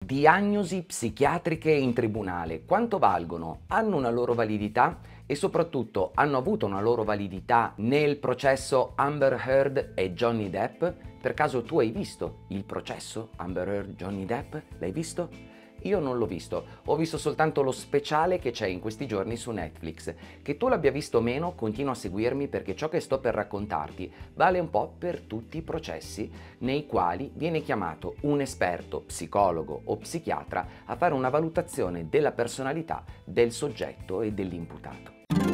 Diagnosi psichiatriche in tribunale, quanto valgono? Hanno una loro validità? E soprattutto hanno avuto una loro validità nel processo Amber Heard e Johnny Depp? Per caso tu hai visto il processo Amber Heard-Johnny Depp? L'hai visto? Io non l'ho visto, ho visto soltanto lo speciale che c'è in questi giorni su Netflix. Che tu l'abbia visto o meno, continua a seguirmi perché ciò che sto per raccontarti vale un po' per tutti i processi nei quali viene chiamato un esperto, psicologo o psichiatra a fare una valutazione della personalità del soggetto e dell'imputato.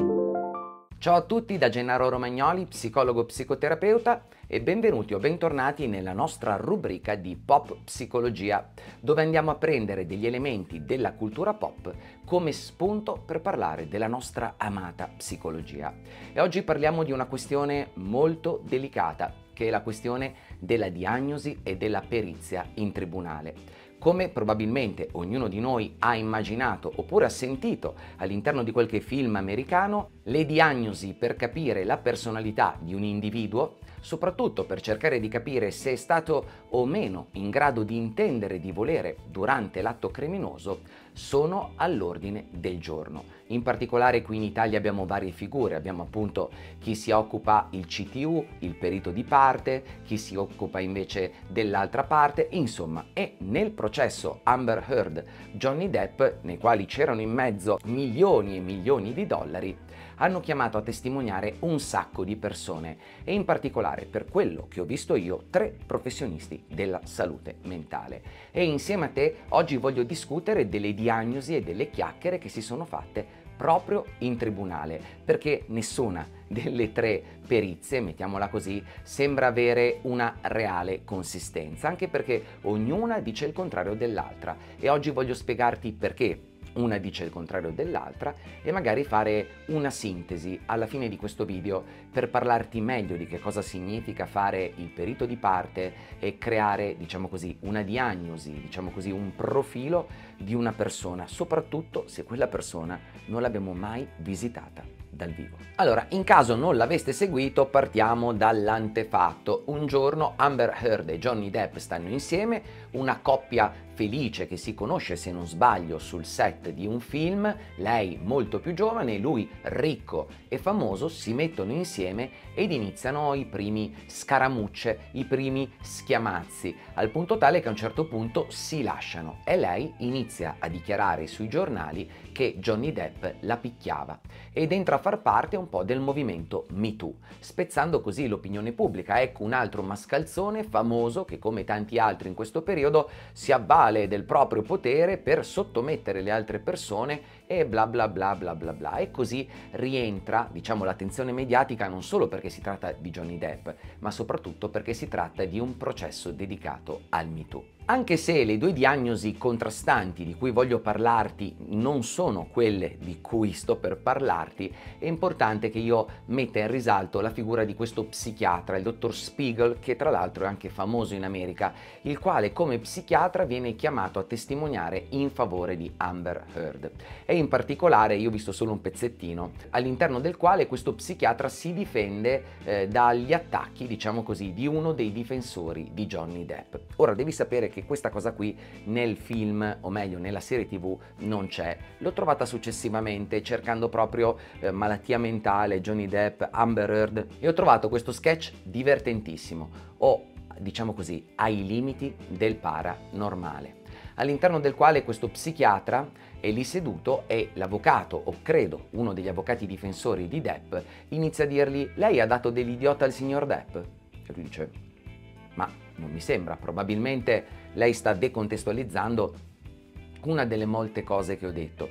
Ciao a tutti da Gennaro Romagnoli, psicologo psicoterapeuta, e benvenuti o bentornati nella nostra rubrica di Pop Psicologia, dove andiamo a prendere degli elementi della cultura pop come spunto per parlare della nostra amata psicologia. E oggi parliamo di una questione molto delicata, che è la questione della diagnosi e della perizia in tribunale. Come probabilmente ognuno di noi ha immaginato oppure ha sentito all'interno di qualche film americano, le diagnosi per capire la personalità di un individuo, soprattutto per cercare di capire se è stato o meno in grado di intendere di volere durante l'atto criminoso, sono all'ordine del giorno. In particolare qui in Italia abbiamo varie figure, abbiamo appunto chi si occupa il CTU, il perito di parte, chi si occupa invece dell'altra parte, insomma, e nel processo Amber Heard Johnny Depp, nei quali c'erano in mezzo milioni e milioni di dollari, hanno chiamato a testimoniare un sacco di persone e in particolare, per quello che ho visto io, 3 professionisti della salute mentale. E insieme a te oggi voglio discutere delle diagnosi e delle chiacchiere che si sono fatte proprio in tribunale, perché nessuna delle 3 perizie, mettiamola così, sembra avere una reale consistenza, anche perché ognuna dice il contrario dell'altra, e oggi voglio spiegarti perché una dice il contrario dell'altra e magari fare una sintesi alla fine di questo video per parlarti meglio di che cosa significa fare il perito di parte e creare, diciamo così, una diagnosi, diciamo così, un profilo di una persona, soprattutto se quella persona non l'abbiamo mai visitata dal vivo. Allora, in caso non l'aveste seguito, partiamo dall'antefatto. Un giorno Amber Heard e Johnny Depp stanno insieme, una coppia felice che si conosce, se non sbaglio, sul set di un film, lei molto più giovane, lui ricco e famoso, si mettono insieme ed iniziano i primi scaramucce, i primi schiamazzi, al punto tale che a un certo punto si lasciano e lei inizia a dichiarare sui giornali che Johnny Depp la picchiava ed entra a far parte un po' del movimento Me Too, spezzando così l'opinione pubblica. Ecco un altro mascalzone famoso che, come tanti altri in questo periodo, si avvale del proprio potere per sottomettere le altre persone e bla bla bla bla bla bla, e così rientra, diciamo, l'attenzione mediatica non solo perché si tratta di Johnny Depp, ma soprattutto perché si tratta di un processo dedicato al Me Too. Anche se le 2 diagnosi contrastanti di cui voglio parlarti non sono quelle di cui sto per parlarti, è importante che io metta in risalto la figura di questo psichiatra, il dottor Spiegel, che tra l'altro è anche famoso in America, il quale come psichiatra viene chiamato a testimoniare in favore di Amber Heard. E in particolare, io ho visto solo un pezzettino, all'interno del quale questo psichiatra si difende dagli attacchi, diciamo così, di uno dei difensori di Johnny Depp. Ora devi sapere che questa cosa qui nel film, o meglio nella serie TV, non c'è. L'ho trovata successivamente cercando proprio malattia mentale, Johnny Depp, Amber Heard, e ho trovato questo sketch divertentissimo, o diciamo così ai limiti del paranormale, all'interno del quale questo psichiatra è lì seduto e l'avvocato, o credo uno degli avvocati difensori di Depp, inizia a dirgli: lei ha dato dell'idiota al signor Depp? E lui dice: ma non mi sembra, probabilmente lei sta decontestualizzando una delle molte cose che ho detto.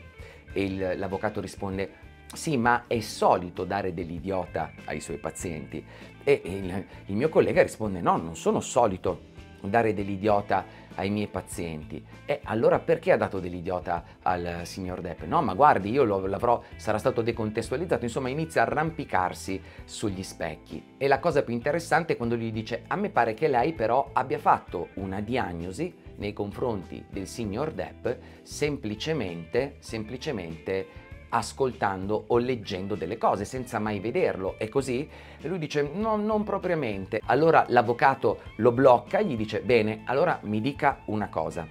E l'avvocato risponde: sì, ma è solito dare dell'idiota ai suoi pazienti. E il mio collega risponde: no, non sono solito dare dell'idiota ai miei pazienti. E allora perché ha dato dell'idiota al signor Depp? No, ma guardi, io l'avrò, sarà stato decontestualizzato. Insomma, inizia a arrampicarsi sugli specchi. E la cosa più interessante è quando gli dice: a me pare che lei però abbia fatto una diagnosi nei confronti del signor Depp semplicemente ascoltando o leggendo delle cose senza mai vederlo. È così? E lui dice: no, non propriamente. Allora l'avvocato lo blocca e gli dice: bene, allora mi dica una cosa,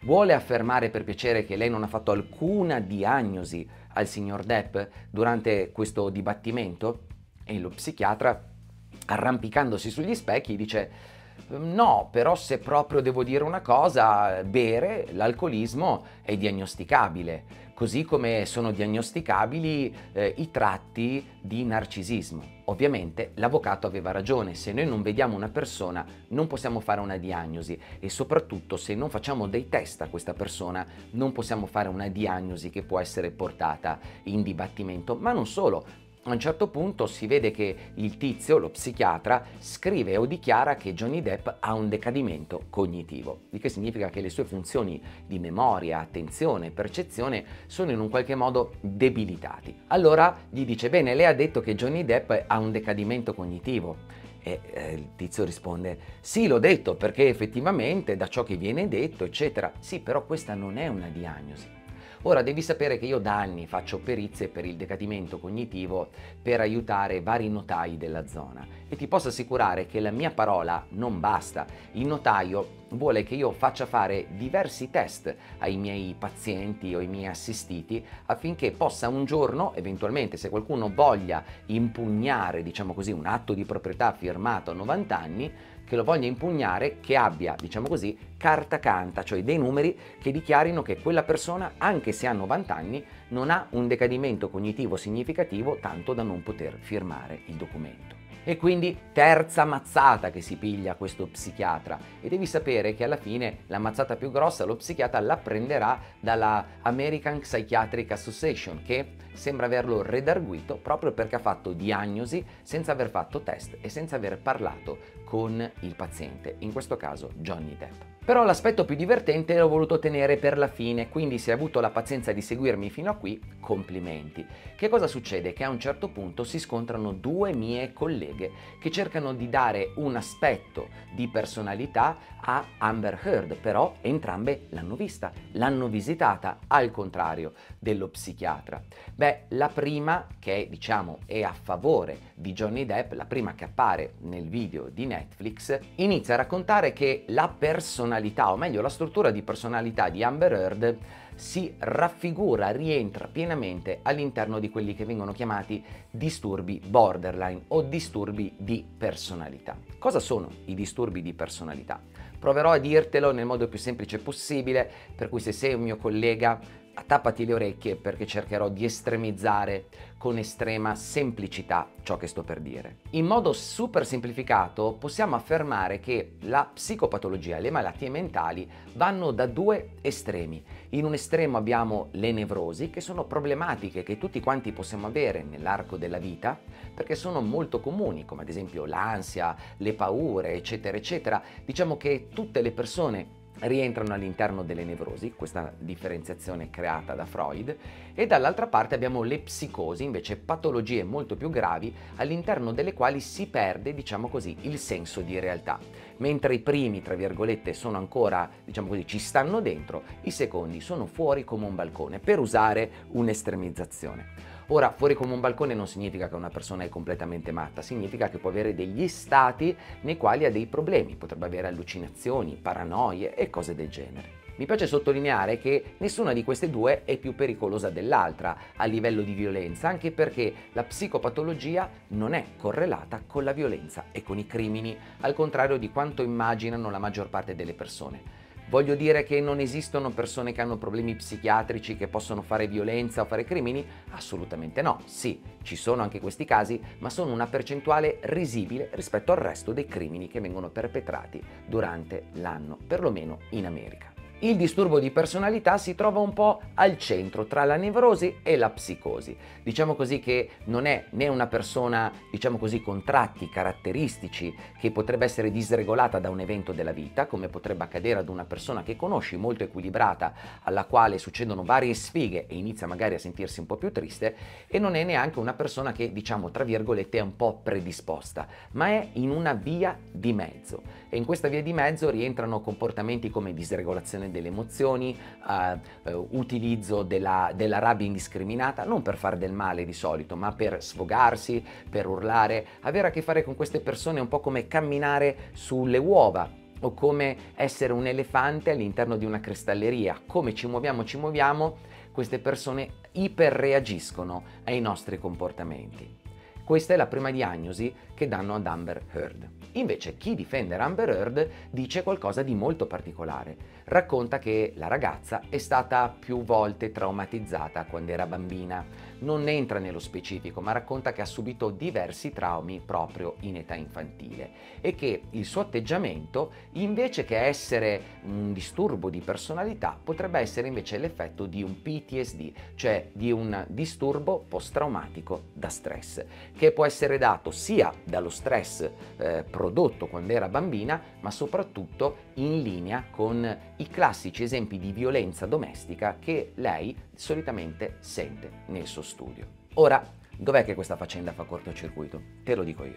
Vuole affermare per piacere che lei non ha fatto alcuna diagnosi al signor Depp durante questo dibattimento? E lo psichiatra, arrampicandosi sugli specchi, dice: no, però se proprio devo dire una cosa, bere, l'alcolismo è diagnosticabile, così come sono diagnosticabili i tratti di narcisismo. Ovviamente l'avvocato aveva ragione: se noi non vediamo una persona non possiamo fare una diagnosi, e soprattutto se non facciamo dei test a questa persona non possiamo fare una diagnosi che può essere portata in dibattimento. Ma non solo. A un certo punto si vede che il tizio, lo psichiatra, scrive o dichiara che Johnny Depp ha un decadimento cognitivo, il che significa che le sue funzioni di memoria, attenzione, percezione sono in un qualche modo debilitati. Allora gli dice: bene, lei ha detto che Johnny Depp ha un decadimento cognitivo. E il tizio risponde: sì, l'ho detto perché effettivamente da ciò che viene detto, eccetera. Sì, però questa non è una diagnosi. Ora devi sapere che io da anni faccio perizie per il decadimento cognitivo per aiutare vari notai della zona, e ti posso assicurare che la mia parola non basta. Il notaio vuole che io faccia fare diversi test ai miei pazienti o ai miei assistiti affinché possa un giorno, eventualmente, se qualcuno voglia impugnare, diciamo così, un atto di proprietà firmato a 90 anni, che lo voglia impugnare, che abbia, diciamo così, carta canta, cioè dei numeri che dichiarino che quella persona, anche se ha 90 anni, non ha un decadimento cognitivo significativo tanto da non poter firmare il documento. E quindi terza mazzata che si piglia questo psichiatra, e devi sapere che alla fine la mazzata più grossa lo psichiatra la prenderà dalla American Psychiatric Association, che sembra averlo redarguito proprio perché ha fatto diagnosi senza aver fatto test e senza aver parlato con il paziente, in questo caso Johnny Depp. Però l'aspetto più divertente l'ho voluto tenere per la fine, quindi se hai avuto la pazienza di seguirmi fino a qui, complimenti. Che cosa succede? Che a un certo punto si scontrano due mie colleghe che cercano di dare un aspetto di personalità a Amber Heard, però entrambe l'hanno vista, l'hanno visitata, al contrario dello psichiatra. Beh, la prima, che diciamo è a favore di Johnny Depp, la prima che appare nel video di Netflix, inizia a raccontare che la personalità, o meglio la struttura di personalità di Amber Heard si raffigura, rientra pienamente all'interno di quelli che vengono chiamati disturbi borderline o disturbi di personalità. Cosa sono i disturbi di personalità? Proverò a dirtelo nel modo più semplice possibile, per cui se sei un mio collega, tappati le orecchie, perché cercherò di estremizzare con estrema semplicità ciò che sto per dire. In modo super semplificato possiamo affermare che la psicopatologia e le malattie mentali vanno da due estremi. In un estremo abbiamo le nevrosi, che sono problematiche che tutti quanti possiamo avere nell'arco della vita, perché sono molto comuni, come ad esempio l'ansia, le paure, eccetera, eccetera. Diciamo che tutte le persone rientrano all'interno delle nevrosi, questa differenziazione creata da Freud, e dall'altra parte abbiamo le psicosi, invece patologie molto più gravi, all'interno delle quali si perde, diciamo così, il senso di realtà. Mentre i primi, tra virgolette, sono ancora, diciamo così, ci stanno dentro, i secondi sono fuori come un balcone, per usare un'estremizzazione. Ora, fuori come un balcone non significa che una persona è completamente matta, significa che può avere degli stati nei quali ha dei problemi, potrebbe avere allucinazioni, paranoie e cose del genere. Mi piace sottolineare che nessuna di queste due è più pericolosa dell'altra a livello di violenza, anche perché la psicopatologia non è correlata con la violenza e con i crimini, al contrario di quanto immaginano la maggior parte delle persone. Voglio dire che non esistono persone che hanno problemi psichiatrici che possono fare violenza o fare crimini? Assolutamente no. Sì, ci sono anche questi casi, ma sono una percentuale risibile rispetto al resto dei crimini che vengono perpetrati durante l'anno, perlomeno in America. Il disturbo di personalità si trova un po' al centro tra la nevrosi e la psicosi. Diciamo così che non è né una persona, diciamo così, con tratti caratteristici che potrebbe essere disregolata da un evento della vita, come potrebbe accadere ad una persona che conosci, molto equilibrata, alla quale succedono varie sfighe e inizia magari a sentirsi un po' più triste, e non è neanche una persona che, diciamo, tra virgolette, è un po' predisposta, ma è in una via di mezzo. E in questa via di mezzo rientrano comportamenti come disregolazione delle emozioni, utilizzo della rabbia indiscriminata, non per fare del male di solito, ma per sfogarsi, per urlare. Avere a che fare con queste persone è un po' come camminare sulle uova. o come essere un elefante all'interno di una cristalleria. Come ci muoviamo, queste persone iperreagiscono ai nostri comportamenti. Questa è la prima diagnosi che danno ad Amber Heard. Invece chi difende Amber Heard dice qualcosa di molto particolare. Racconta che la ragazza è stata più volte traumatizzata quando era bambina. Non entra nello specifico, ma racconta che ha subito diversi traumi proprio in età infantile e che il suo atteggiamento, invece che essere un disturbo di personalità, potrebbe essere invece l'effetto di un PTSD, cioè di un disturbo post-traumatico da stress, che può essere dato sia dallo stress prodotto quando era bambina, ma soprattutto in linea con i classici esempi di violenza domestica che lei solitamente sente nel suo studio. Ora, dov'è che questa faccenda fa cortocircuito? Te lo dico io.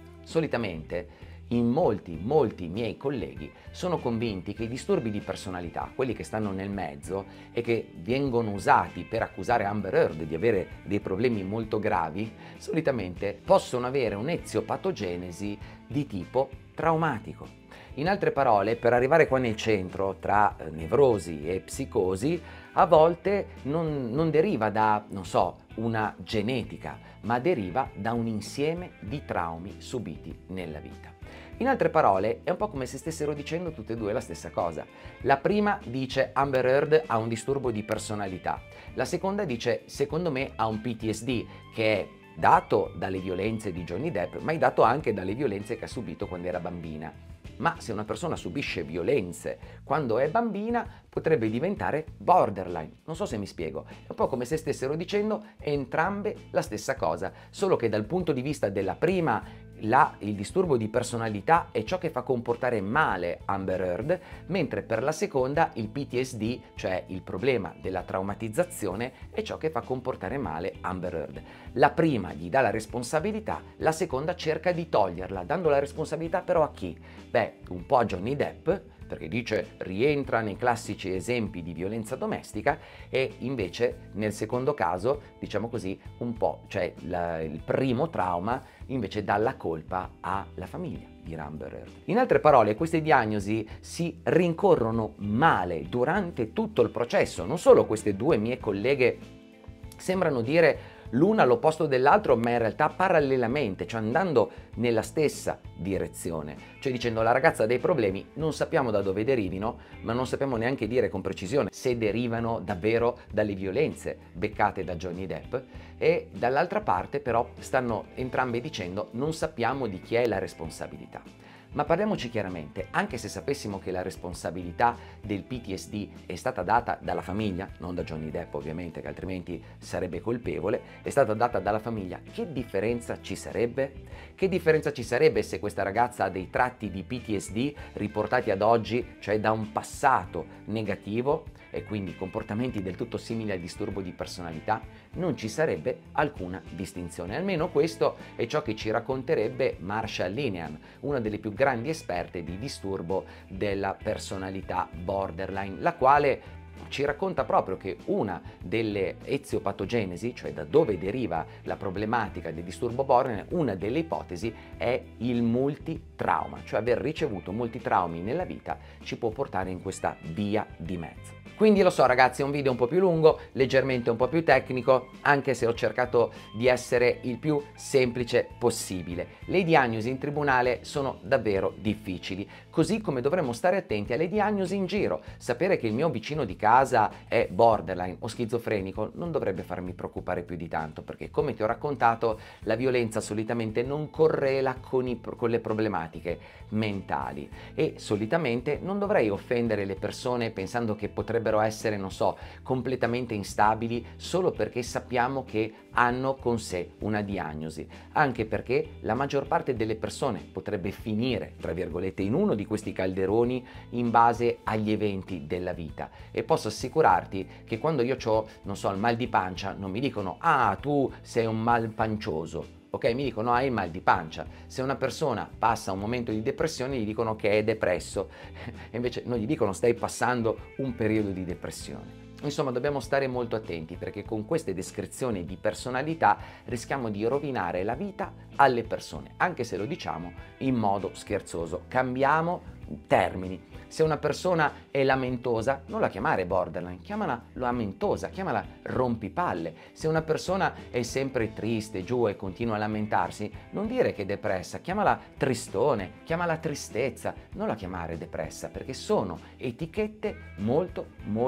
Solitamente in molti miei colleghi sono convinti che i disturbi di personalità, quelli che stanno nel mezzo e che vengono usati per accusare Amber Heard di avere dei problemi molto gravi, solitamente possono avere un'eziopatogenesi di tipo traumatico. In altre parole, per arrivare qua nel centro tra nevrosi e psicosi, a volte non deriva da, non so, una genetica, ma deriva da un insieme di traumi subiti nella vita. In altre parole, è un po' come se stessero dicendo tutte e due la stessa cosa. La prima dice Amber Heard ha un disturbo di personalità. La seconda dice secondo me ha un PTSD che è dato dalle violenze di Johnny Depp, ma è dato anche dalle violenze che ha subito quando era bambina. Ma se una persona subisce violenze quando è bambina, potrebbe diventare borderline. Non so se mi spiego. È un po' come se stessero dicendo entrambe la stessa cosa, solo che dal punto di vista della prima il disturbo di personalità è ciò che fa comportare male Amber Heard, mentre per la seconda il PTSD, cioè il problema della traumatizzazione, è ciò che fa comportare male Amber Heard. La prima gli dà la responsabilità, la seconda cerca di toglierla, dando la responsabilità però a chi? Beh, un po' a Johnny Depp, perché dice rientra nei classici esempi di violenza domestica, e invece nel secondo caso, diciamo così, un po', cioè il primo trauma invece dà la colpa alla famiglia di Amber Heard. In altre parole, queste diagnosi si rincorrono male durante tutto il processo. Non solo queste due mie colleghe sembrano dire l'una all'opposto dell'altro, ma in realtà parallelamente, cioè andando nella stessa direzione, cioè dicendo la ragazza ha dei problemi, non sappiamo da dove derivino, ma non sappiamo neanche dire con precisione se derivano davvero dalle violenze beccate da Johnny Depp, e dall'altra parte però stanno entrambe dicendo non sappiamo di chi è la responsabilità. Ma parliamoci chiaramente, anche se sapessimo che la responsabilità del PTSD è stata data dalla famiglia, non da Johnny Depp ovviamente, che altrimenti sarebbe colpevole, è stata data dalla famiglia, che differenza ci sarebbe? Che differenza ci sarebbe se questa ragazza ha dei tratti di PTSD riportati ad oggi, cioè da un passato negativo, e quindi comportamenti del tutto simili al disturbo di personalità? Non ci sarebbe alcuna distinzione. Almeno questo è ciò che ci racconterebbe Marsha Linehan, una delle più grandi esperte di disturbo della personalità borderline, la quale ci racconta proprio che una delle eziopatogenesi, cioè da dove deriva la problematica del disturbo borderline, una delle ipotesi è il multitrauma, cioè aver ricevuto molti traumi nella vita ci può portare in questa via di mezzo. Quindi lo so ragazzi, è un video un po' più lungo, leggermente un po' più tecnico, anche se ho cercato di essere il più semplice possibile. Le diagnosi in tribunale sono davvero difficili, così come dovremmo stare attenti alle diagnosi in giro. Sapere che il mio vicino di casa è borderline o schizofrenico non dovrebbe farmi preoccupare più di tanto, perché come ti ho raccontato la violenza solitamente non correla con le problematiche mentali e solitamente non dovrei offendere le persone pensando che potrebbero essere, non so, completamente instabili solo perché sappiamo che hanno con sé una diagnosi, anche perché la maggior parte delle persone potrebbe finire, tra virgolette, in uno di questi calderoni in base agli eventi della vita, e posso assicurarti che quando io ho, non so, il mal di pancia non mi dicono ah tu sei un malpancioso. ok? Mi dicono hai il mal di pancia. Se una persona passa un momento di depressione gli dicono che è depresso, e invece non gli dicono stai passando un periodo di depressione. Insomma, dobbiamo stare molto attenti perché con queste descrizioni di personalità rischiamo di rovinare la vita alle persone, anche se lo diciamo in modo scherzoso. Cambiamo termini. Se una persona è lamentosa, non la chiamare borderline, chiamala lamentosa, chiamala rompipalle. Se una persona è sempre triste, giù e continua a lamentarsi, non dire che è depressa, chiamala tristone, chiamala tristezza, non la chiamare depressa, perché sono etichette molto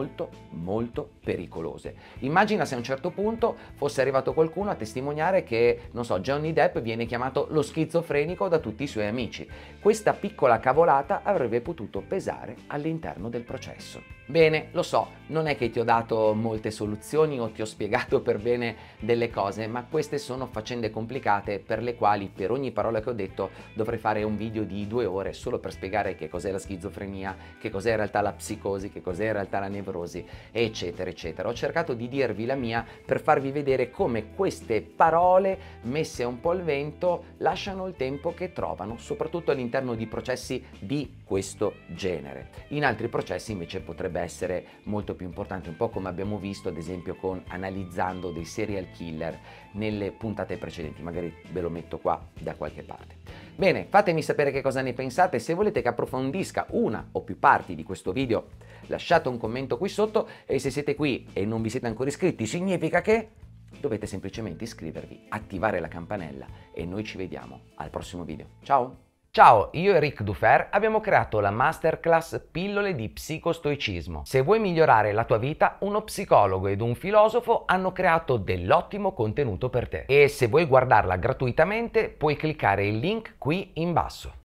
pericolose. Immagina se a un certo punto fosse arrivato qualcuno a testimoniare che, non so, Johnny Depp viene chiamato lo schizofrenico da tutti i suoi amici. Questa piccola cavolata avrebbe potuto pesare all'interno del processo. Bene, lo so, non è che ti ho dato molte soluzioni o ti ho spiegato per bene delle cose, ma queste sono faccende complicate per le quali per ogni parola che ho detto dovrei fare un video di 2 ore solo per spiegare che cos'è la schizofrenia, che cos'è in realtà la psicosi, che cos'è in realtà la nevrosi, eccetera eccetera. Ho cercato di dirvi la mia per farvi vedere come queste parole messe un po' al vento lasciano il tempo che trovano, soprattutto all'interno di processi di questo genere. In altri processi invece potrebbe essere molto più importante, un po' come abbiamo visto ad esempio con analizzando dei serial killer nelle puntate precedenti, magari ve lo metto qua da qualche parte. Bene, fatemi sapere che cosa ne pensate, se volete che approfondisca una o più parti di questo video lasciate un commento qui sotto e se siete qui e non vi siete ancora iscritti significa che dovete semplicemente iscrivervi, attivare la campanella e noi ci vediamo al prossimo video. Ciao! Ciao, io e Rick Dufer abbiamo creato la masterclass Pillole di psicostoicismo. Se vuoi migliorare la tua vita, uno psicologo ed un filosofo hanno creato dell'ottimo contenuto per te. E se vuoi guardarla gratuitamente, puoi cliccare il link qui in basso.